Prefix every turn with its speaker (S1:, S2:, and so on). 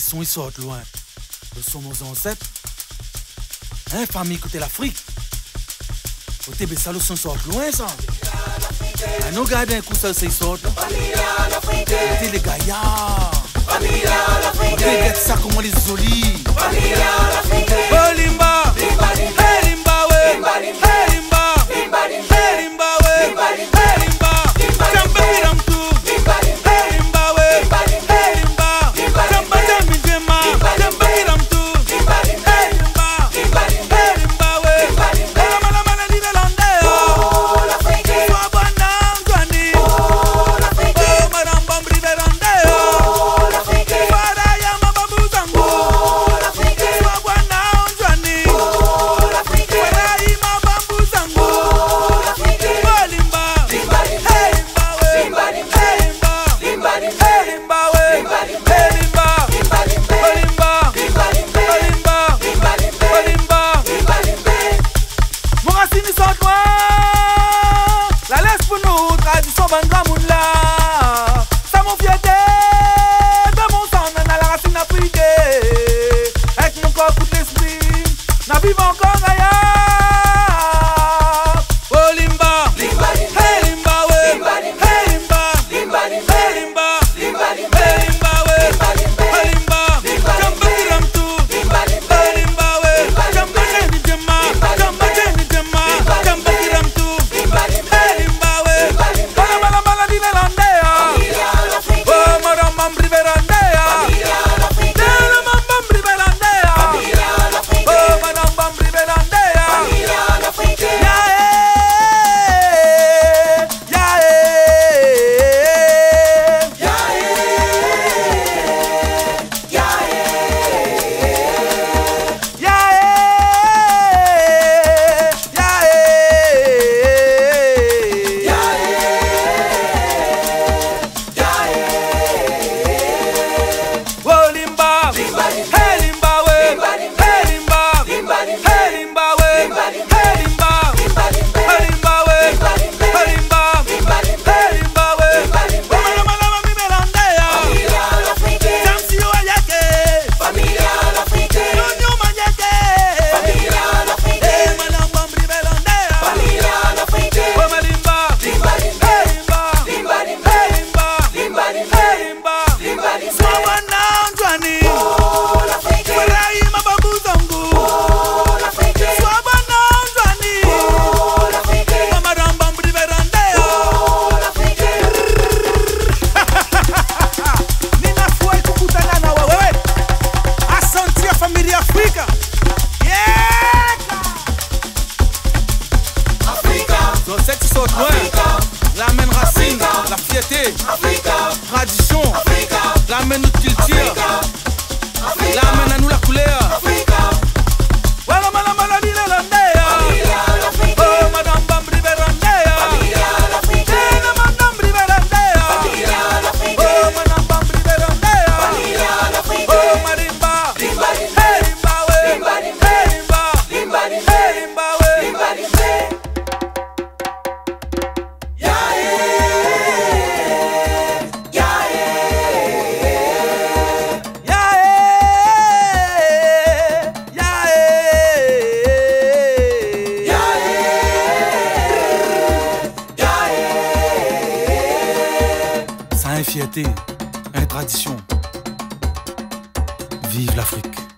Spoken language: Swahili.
S1: sons ils sortent loin. Le son nos ancêtres. Hein, famille côté l'Afrique. Côté ça le son sort loin ça. Ah, nous gardons un coup ça ils sortent. Côté les gaillards. Côté ça comment les zolis. Olimba. Elimba we. Elimba. Elimba we. Elimba. Jambe kiramtu. Elimba we. Elimba. Jamba jambi jema. Jambe kiramtu. Elimba. Elimba we. Mala mala di velande. Swabana ngani. Maramba mbri velande. Para ya mababu zangu. Swabana ngani. Para ya mababu zangu. Olimba. Elimba we. Elimba. Elimba we. Elimba. Olimba. Olimba. Mon racine sont toi. La laisse pour nous, tradition bangamoula. Ça mon fierté. De mon sang, on a la racine africaine. Avec mon corps, tout l'esprit. N'a vivre encore ailleurs. Olimba. Elimba we. Elimba. Elimba. Elimba we. Olimba. Jamba kiramtu. Olimba we. Jamba jeni jema. Jamba jeni jema. Jamba kiramtu. Elimba we. Mala mala di velandea. Oh maramba mbri velandea. Dela mamba mbri velandea. Oh maramba mbri velandea. Olimba. Elimba we. Elimba. Elimba we. Elimba. Elimba we. Elimba. Elimba we. Mala mi melandea. Jamsi yo ayake. Nyonyo manyake. Malamba mbri melandea. Oh malimba. Elimba. Elimba. Swabana njwani. Furahi mababu zangu. Swabana njwani. Maramba mbri verandea. Ninafurahi kukutana na wewe. Asante ya familia Afrika. Yeah! Dans cette sorte loin, la même racine, la fierté, tradition, la même notre culture, la même à nous la couleur. Voilà mala di velandea. Oh madame bambri verandea. Dela madame bri verandea. Oh madame bambri verandea. Oh marimba. Elimba we. Elimba. Elimba we. Ça a une fierté, une tradition. Vive l'Afrique.